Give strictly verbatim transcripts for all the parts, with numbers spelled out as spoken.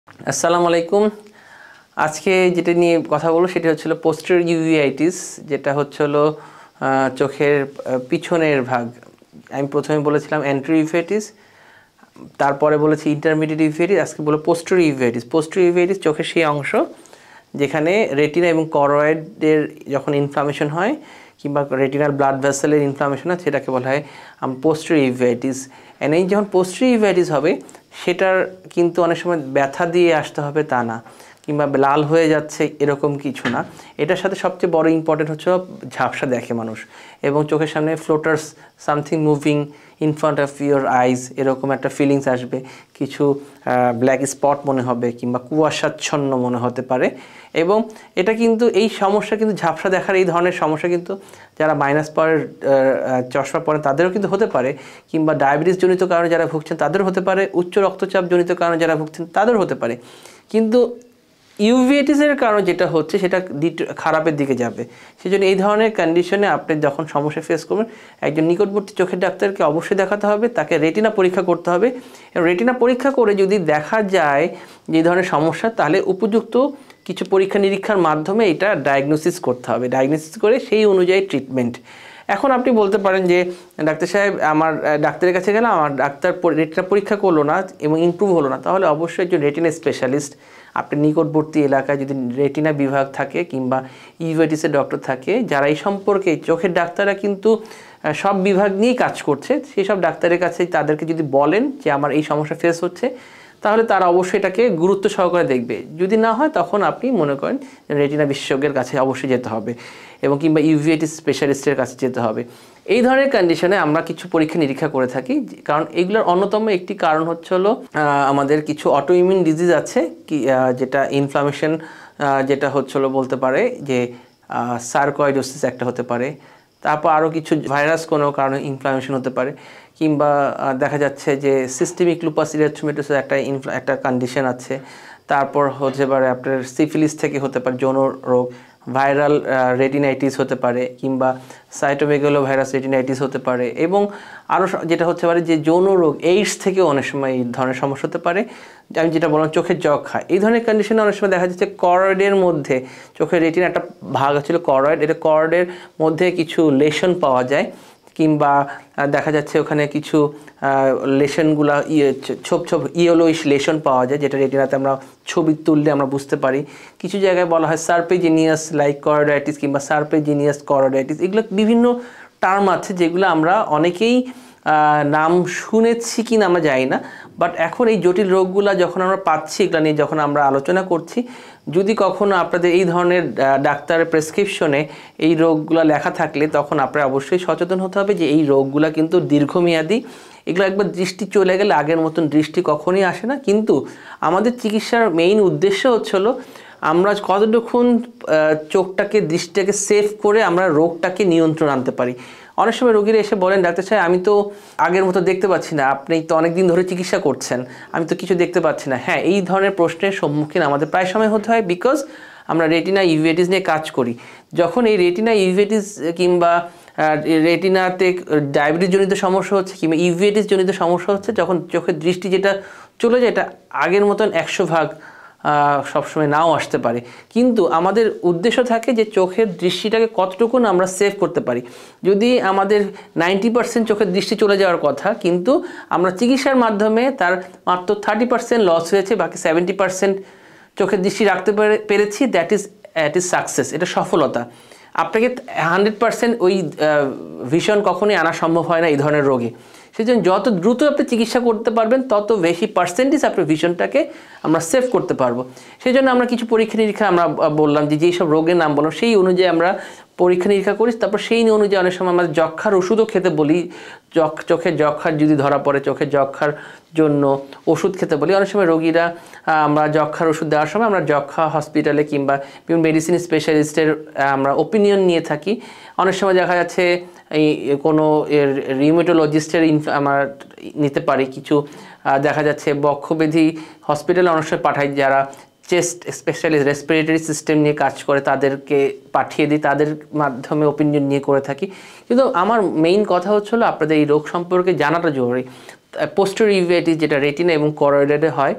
আসসালামু আলাইকুম। আজকে যেটা নিয়ে কথা বলবো সেটা হচ্ছিল পোস্টেরিয়র ইউভেইটিস, যেটা হচ্ছিল চোখের পিছনের ভাগ। আমি প্রথমে বলেছিলাম অ্যান্টেরিয়র ইউভেইটিস, তারপরে বলেছি ইন্টারমিডিয়েট ইউভেইটিস, আজকে বলবো পোস্টেরিয়র ইউভেইটিস। পোস্টেরিয়র ইউভেইটিস চোখের সেই অংশ যেখানে রেটিনা এবং করয়েডের যখন ইনফ্লামেশন হয় কিংবা রেটিনাল ব্লাড ভেসেলের ইনফ্লামেশন হয় সেটাকে বলা হয় পোস্টেরিয়র ইউভেইটিস। এন্ড এই যখন পোস্টেরিয়র ইউভেইটিস হবে সেটার কিন্তু অনেক সময় ব্যথা দিয়ে আসতে হবে তা না, কিংবা লাল হয়ে যাচ্ছে এরকম কিছু না। এটার সাথে সবচেয়ে বড় ইম্পর্টেন্ট হচ্ছে ঝাপসা দেখে মানুষ, এবং চোখের সামনে floaters something moving in front of your eyes, এরকম একটা ফিলিংস আসবে। কিছু ব্ল্যাক স্পট মনে হবে কিংবা কুয়াশাচ্ছন্ন মনে হতে পারে। এবং এটা কিন্তু এই সমস্যা কিন্তু ঝাপসা দেখার এই ধরনের সমস্যা কিন্তু যারা মাইনাস পাওয়ার চশমা পরেন তাদেরও কিন্তু হতে পারে, কিংবা ডায়াবেটিস জনিত কারণে যারা ভুগছেন তাদেরও হতে পারে, উচ্চ রক্তচাপ জনিত কারণে যারা ভুগছেন তাদেরও হতে পারে। কিন্তু ইউভেইটিসের কারণে যেটা হচ্ছে সেটা খারাপের দিকে যাবে। সেজন্য এই ধরনের কন্ডিশনে আপনি যখন সমস্যা ফেস করবেন একজন নিকটবর্তী চোখের ডাক্তারকে অবশ্যই দেখাতে হবে, তাকে রেটিনা পরীক্ষা করতে হবে। রেটিনা পরীক্ষা করে যদি দেখা যায় যে ধরনের সমস্যা, তাহলে উপযুক্ত কিছু পরীক্ষা নিরীক্ষার মাধ্যমে এটা ডায়াগনোসিস করতে হবে। ডায়াগনোসিস করে সেই অনুযায়ী ট্রিটমেন্ট। এখন আপনি বলতে পারেন যে ডাক্তার সাহেব, আমার ডাক্তারের কাছে গেলাম, আমার ডাক্তার রেটিনা পরীক্ষা করলো না এবং ইমপ্রুভ হলো না, তাহলে অবশ্যই একজন রেটিনা স্পেশালিস্ট আপনি নিকটবর্তী এলাকায় যদি রেটিনা বিভাগ থাকে কিংবা ইউভেইটিসের ডক্টর থাকে, যারা এই সম্পর্কে চোখের ডাক্তাররা কিন্তু সব বিভাগ নিয়েই কাজ করছে, সেই সব ডাক্তারের কাছে তাদেরকে যদি বলেন যে আমার এই সমস্যা ফেস হচ্ছে, তাহলে তারা অবশ্যই এটাকে গুরুত্ব সহকারে দেখবে। যদি না হয় তখন আপনি মনে করেন রেটিনা বিশেষজ্ঞের কাছে অবশ্যই যেতে হবে, এবং কিংবা ইউভেইটিস স্পেশালিস্টের কাছে যেতে হবে। এই ধরনের কন্ডিশনে আমরা কিছু পরীক্ষা নিরীক্ষা করে থাকি, কারণ এগুলোর অন্যতম একটি কারণ হচ্ছে হলো আমাদের কিছু অটো ইমিউন ডিজিজ আছে কি, যেটা ইনফ্লামেশন, যেটা হচ্ছে হলো বলতে পারে যে সার্কয়েডোসিস একটা হতে পারে, তারপর আরও কিছু ভাইরাস কোনো কারণে ইনফ্লামেশন হতে পারে, কিংবা দেখা যাচ্ছে যে সিস্টেমিক লুপাস ইরিথ্রোমেটোসিস একটা একটা কন্ডিশন আছে, তারপর হতে পারে আপনার সিফিলিস থেকে হতে পারে যৌন রোগ, ভাইরাল রেটিনাইটিস হতে পারে, কিংবা সাইটোমেগালো ভাইরাস রেটিনাইটিস হতে পারে, এবং আরও যেটা হতে পারে যে যৌন রোগ এইডস থেকেও অনেক সময় এই ধরনের সমস্যা হতে পারে। আমি যেটা বললাম চোখের যক্ষা, এই ধরনের কন্ডিশনে অনেক সময় দেখা যাচ্ছে করয়েডের মধ্যে, চোখের রেটিনা একটা ভাগ ছিল করয়েড, এটা করয়েডের মধ্যে কিছু লেশন পাওয়া যায়, কিংবা দেখা যাচ্ছে ওখানে কিছু লেশনগুলা ইয়ে ছোপ ছোপ ইয়েলোইশ লেশন পাওয়া যায়, যেটা রেটিনাতে আমরা ছবি তুললে আমরা বুঝতে পারি। কিছু জায়গায় বলা হয় সার্পেজিনিয়াস লাইক করয়েডাইটিস কিংবা সার্পেজিনিয়াস করয়েডাইটিস। এগুলো বিভিন্ন টার্ম আছে যেগুলো আমরা অনেকেই নাম শুনেছি কি না আমরা জানি না, বাট এখন এই জটিল রোগগুলা যখন আমরা পাচ্ছি, এগুলো নিয়ে যখন আমরা আলোচনা করছি, যদি কখনো আপনাদের এই ধরনের ডাক্তারের প্রেসক্রিপশনে এই রোগগুলো লেখা থাকলে তখন আপনারা অবশ্যই সচেতন হতে হবে যে এই রোগগুলো কিন্তু দীর্ঘমেয়াদী। এগুলো একবার দৃষ্টি চলে গেলে আগের মতন দৃষ্টি কখনোই আসে না। কিন্তু আমাদের চিকিৎসার মেইন উদ্দেশ্য হচ্ছে হলো আমরা কতটুকুন চোখটাকে দৃষ্টিটাকে সেভ করে আমরা রোগটাকে নিয়ন্ত্রণ আনতে পারি। অনেক সময় রোগীরা এসে বলেন, ডাক্তার সাহেব আমি তো আগের মতো দেখতে পাচ্ছি না, আপনি তো অনেক দিন ধরে চিকিৎসা করছেন, আমি তো কিছু দেখতে পাচ্ছি না। হ্যাঁ, এই ধরনের প্রশ্নের সম্মুখীন আমাদের প্রায় সময় হতে হয়, বিকজ আমরা রেটিনা ইউভেইটিস নিয়ে কাজ করি। যখন এই রেটিনা ইউভেইটিস কিংবা রেটিনাতে ডায়াবেটিস জনিত সমস্যা হচ্ছে কিংবা ইউভেইটিস জনিত সমস্যা হচ্ছে, যখন চোখের দৃষ্টি যেটা চলে যায় এটা আগের মতন একশো ভাগ সবসময় নাও আসতে পারে, কিন্তু আমাদের উদ্দেশ্য থাকে যে চোখের দৃষ্টিটাকে কতটুকুন আমরা সেভ করতে পারি। যদি আমাদের নাইনটি পার্সেন্ট চোখের দৃষ্টি চলে যাওয়ার কথা, কিন্তু আমরা চিকিৎসার মাধ্যমে তার মাত্র থার্টি পার্সেন্ট লস হয়েছে, বাকি সেভেন্টি পার্সেন্ট চোখের দৃষ্টি রাখতে পেরেছি, that is that is success, এটা সফলতা। আপনাকে হান্ড্রেড পার্সেন্ট ওই ভিশন কখনোই আনা সম্ভব হয় না এই ধরনের রোগে। সেই জন্য যত দ্রুত আপনি চিকিৎসা করতে পারবেন তত বেশি পার্সেন্টেজ আপনার ভিশনটাকে আমরা সেভ করতে পারবো। সেই জন্য আমরা কিছু পরীক্ষা নিরীক্ষা আমরা বললাম যে যেই সব রোগের নাম বললাম সেই অনুযায়ী আমরা পরীক্ষা নিরীক্ষা করি, তারপর সেই অনুযায়ী অনেক সময় আমাদের যক্ষার ওষুধও খেতে বলি। চোখের যক্ষার যদি ধরা পড়ে চোখের যক্ষার জন্য ওষুধ খেতে বলি। অনেক সময় রোগীরা আমরা যক্ষার ওষুধ দেওয়ার সময় আমরা যক্ষা হসপিটালে কিংবা বিভিন্ন মেডিসিন স্পেশালিস্টের আমরা ওপিনিয়ন নিয়ে থাকি। অনেক সময় দেখা যাচ্ছে এই কোনো রিউমেটোলজিস্টের আমরা নিতে পারি। কিছু দেখা যাচ্ছে বক্ষব্যাধি হসপিটালে অনেক সময় পাঠাই, যারা চেস্ট স্পেশালিস্ট রেসপিরেটরি সিস্টেম নিয়ে কাজ করে তাদেরকে পাঠিয়ে দিই, তাদের মাধ্যমে ওপিনিয়ন নিয়ে করে থাকি। কিন্তু আমার মেইন কথা হচ্ছিল আপনাদের এই রোগ সম্পর্কে জানাটা জরুরি। পোস্টেরিয়র ইউভেইটিস যেটা রেটিনা এবং করয়েডে হয়,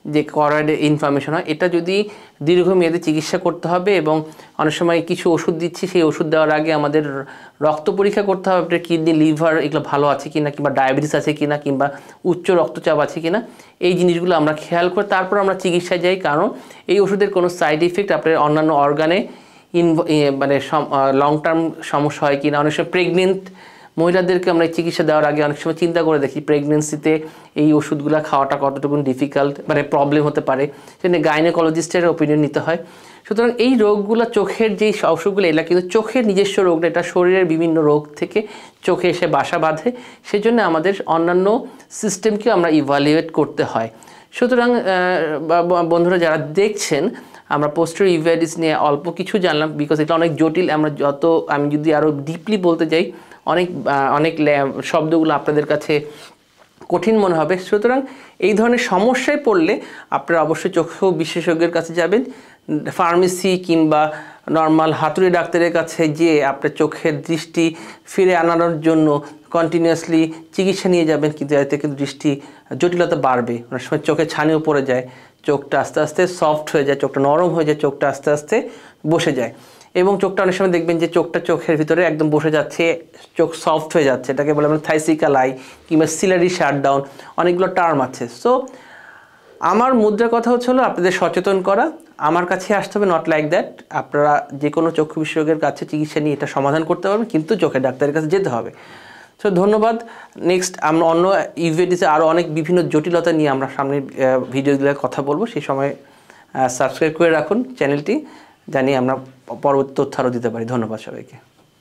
যে করয়েডে ইনফ্লামেশন হয়, এটা যদি দীর্ঘমেয়াদী চিকিৎসা করতে হবে এবং অনেক সময় কিছু ওষুধ দিচ্ছি, সেই ওষুধ দেওয়ার আগে আমাদের রক্ত পরীক্ষা করতে হবে আপনার কিডনি, লিভার এগুলো ভালো আছে কিনা, কিংবা ডায়াবেটিস আছে কিনা, কিংবা উচ্চ রক্তচাপ আছে কিনা, এই জিনিসগুলো আমরা খেয়াল করে তারপর আমরা চিকিৎসায় যাই। কারণ এই ওষুধের কোনো সাইড ইফেক্ট আপনার অন্যান্য অর্গানে ইন মানে লং টার্ম সমস্যা হয় কিনা। অনেক সময় প্রেগনেন্ট মহিলাদেরকে আমরা চিকিৎসা দেওয়ার আগে অনেক সময় চিন্তা করে দেখি প্রেগনেন্সিতে এই ওষুধগুলো খাওয়াটা কতটুকু ডিফিকাল্ট, মানে প্রবলেম হতে পারে, সেখানে গাইনোকোলজিস্টের ওপিনিয়ন নিতে হয়। সুতরাং এই রোগগুলো, চোখের যেই অসুখগুলো, এগুলো কিন্তু চোখের নিজস্ব রোগ না, এটা শরীরের বিভিন্ন রোগ থেকে চোখে এসে বাসা বাঁধে। সেজন্য আমাদের অন্যান্য সিস্টেমকেও আমরা ইভ্যালুয়েট করতে হয়। সুতরাং বন্ধুরা যারা দেখছেন, আমরা পোস্টেরিয়র ইউভেটিস নিয়ে অল্প কিছু জানলাম, বিকজ এটা অনেক জটিল। আমরা যত আমি যদি আরও ডিপলি বলতে যাই, অনেক অনেক শব্দগুলো আপনাদের কাছে কঠিন মনে হবে। সুতরাং এই ধরনের সমস্যায় পড়লে আপনারা অবশ্যই চক্ষু বিশেষজ্ঞের কাছে যাবেন, ফার্মেসি কিংবা নর্মাল হাতুড়ি ডাক্তারের কাছে গিয়ে আপনার চোখের দৃষ্টি ফিরে আনানোর জন্য কন্টিনিউয়াসলি চিকিৎসা নিয়ে যাবেন। কিন্তু এতে কিন্তু দৃষ্টি জটিলতা বাড়বে, অনেক সময় চোখে ছানিও পড়ে যায়, চোখটা আস্তে আস্তে সফট হয়ে যায়, চোখটা নরম হয়ে যায়, চোখটা আস্তে আস্তে বসে যায়। এবং চোখটা অনেক সময় দেখবেন যে চোখটা চোখের ভিতরে একদম বসে যাচ্ছে, চোখ সফট হয়ে যাচ্ছে, এটাকে বলে আমরা থাইসিকাল আই কিংবা সিলারি শাটডাউন, অনেকগুলো টার্ম আছে। সো আমার মুদ্রার কথা হচ্ছে হলো আপনাদের সচেতন করা, আমার কাছে আসতে হবে, নট লাইক দ্যাট। আপনারা যে কোনো চক্ষু বিশেষজ্ঞের কাছে চিকিৎসা নিয়ে এটা সমাধান করতে পারবেন, কিন্তু চোখের ডাক্তারের কাছে যেতে হবে। সো ধন্যবাদ। নেক্সট আমরা অন্য ইউভেটিসে আরও অনেক বিভিন্ন জটিলতা নিয়ে আমরা সামনের ভিডিওগুলো কথা বলবো। সেই সময় সাবস্ক্রাইব করে রাখুন চ্যানেলটি, জানি আমরা পরবর্তী তথ্য আরও দিতে পারি। ধন্যবাদ সবাইকে।